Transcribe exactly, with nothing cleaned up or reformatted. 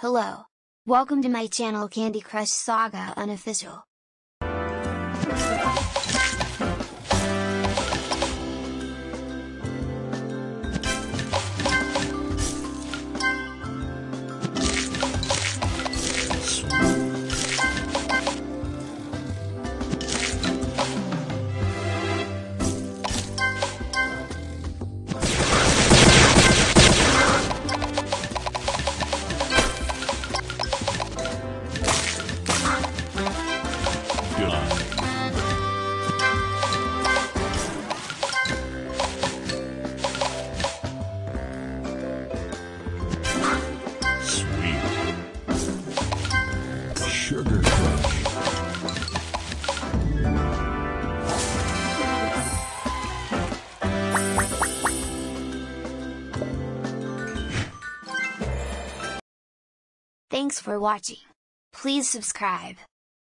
Hello! Welcome to my channel Candy Crush Saga Unofficial. Sugar Crush. Thanks for watching. Please subscribe.